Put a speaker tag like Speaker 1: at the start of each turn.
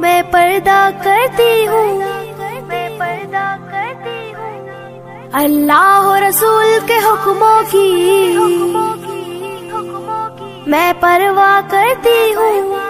Speaker 1: मैं पर्दा करती हूँ, अल्लाह और रसूल के हुक्मों की मैं परवाह करती हूँ।